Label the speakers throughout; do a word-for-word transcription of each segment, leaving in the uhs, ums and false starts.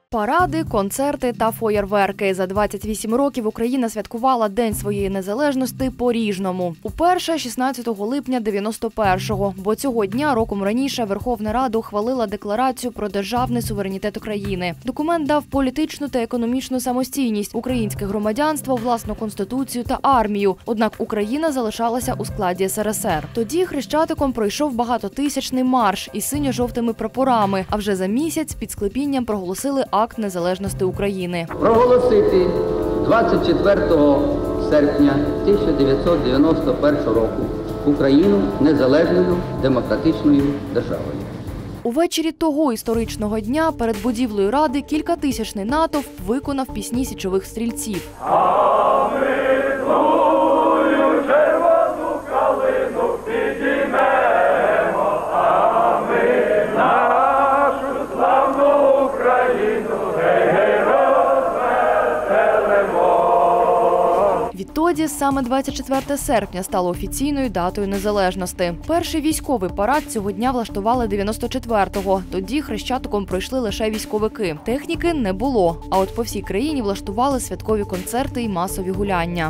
Speaker 1: Паради, концерти та феєрверки. За двадцять вісім років Україна святкувала День своєї незалежності по-різному. Уперше шістнадцятого липня дев'яносто першого, бо цього дня роком раніше Верховна Рада ухвалила декларацію про державний суверенітет України. Документ дав політичну та економічну самостійність, українське громадянство, власну конституцію та армію. Однак Україна залишалася у складі ес ер ес ер. Тоді Хрещатиком пройшов багатотисячний марш із синьо-жовтими прапорами, а вже за місяць під Склепінням проголосили Акт незалежності України.
Speaker 2: Проголосити двадцять четвертого серпня тисяча дев'ятсот дев'яносто першого року Україну незалежною демократичною державою.
Speaker 1: Увечері того історичного дня перед будівлею Ради кількатисячний натовп виконав пісні січових стрільців.
Speaker 3: А ми твою червону калину підіймемо, а ми нашу славну Україну гей-гей розвеселимо.
Speaker 1: Відтоді саме двадцять четверте серпня стало офіційною датою незалежності. Перший військовий парад цього дня влаштували дев'яносто четвертого. Тоді Хрещатиком пройшли лише військовики. Техніки не було, а от по всій країні влаштували святкові концерти і масові гуляння.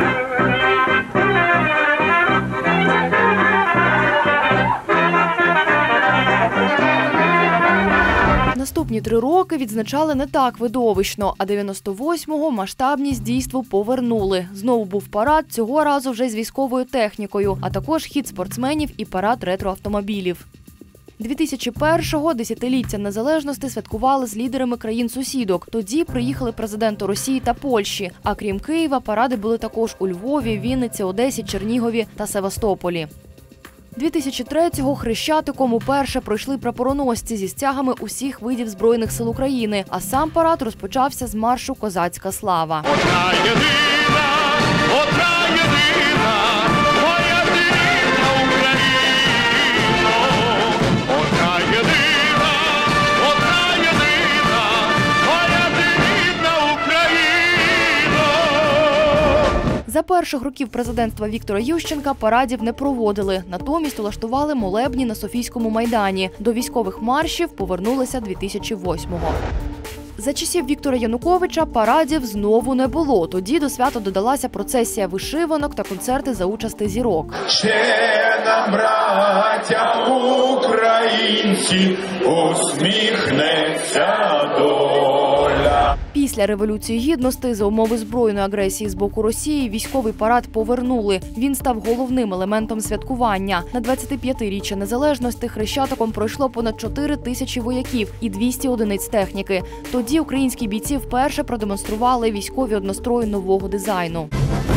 Speaker 1: Наступні три роки відзначали не так видовищно, а дев'яносто восьмого масштабність дійству повернули. Знову був парад, цього разу вже з військовою технікою, а також хід спортсменів і парад ретроавтомобілів. дві тисячі першого десятиліття незалежності святкували з лідерами країн-сусідок. Тоді приїхали президенти Росії та Польщі. А крім Києва, паради були також у Львові, Вінниці, Одесі, Чернігові та Севастополі. дві тисячі третього Хрещатиком уперше пройшли прапороносці зі стягами усіх видів Збройних сил України, а сам парад розпочався з маршу «Козацька слава».
Speaker 3: Одна єдина, одна єдина, моя рідна Україно. Одна єдина, одна єдина, моя рідна Україно.
Speaker 1: За перших років президентства Віктора Ющенка парадів не проводили. Натомість улаштували молебні на Софійському майдані. До військових маршів повернулися дві тисячі восьмого. За часів Віктора Януковича парадів знову не було. Тоді до свята додалася процесія вишиванок та концерти за участи зірок.
Speaker 3: Ще нам, браття українці, усміхнеться доля.
Speaker 1: Після Революції Гідності за умови збройної агресії з боку Росії військовий парад повернули. Він став головним елементом святкування. На двадцятип'ятиріччя незалежності Хрещатиком пройшло понад чотири тисячі вояків і двісті одиниць техніки. Тоді українські бійці вперше продемонстрували військові однострої нового дизайну.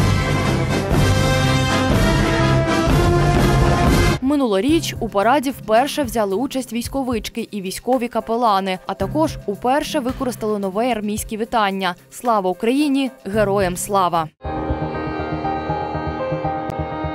Speaker 1: Минулоріч у параді вперше взяли участь військовички і військові капелани, а також уперше використали нове армійське вітання «Слава Україні! Героям слава!».